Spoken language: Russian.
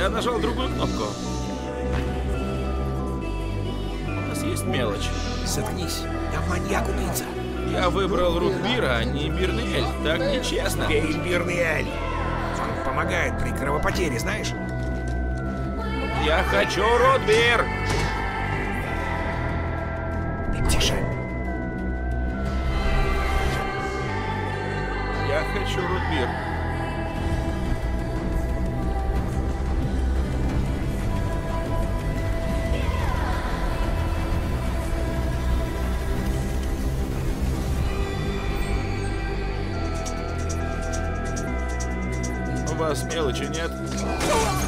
Я нажал другую кнопку. У нас есть мелочь. Заткнись, я маньяк-убийца. Я выбрал Рутбира, а не имбирный эль. Так нечестно. Пей имбирный эль. Он помогает при кровопотере, знаешь? Я хочу Рутбир! Тише. Я хочу Рутбир. У вас мелочи нет?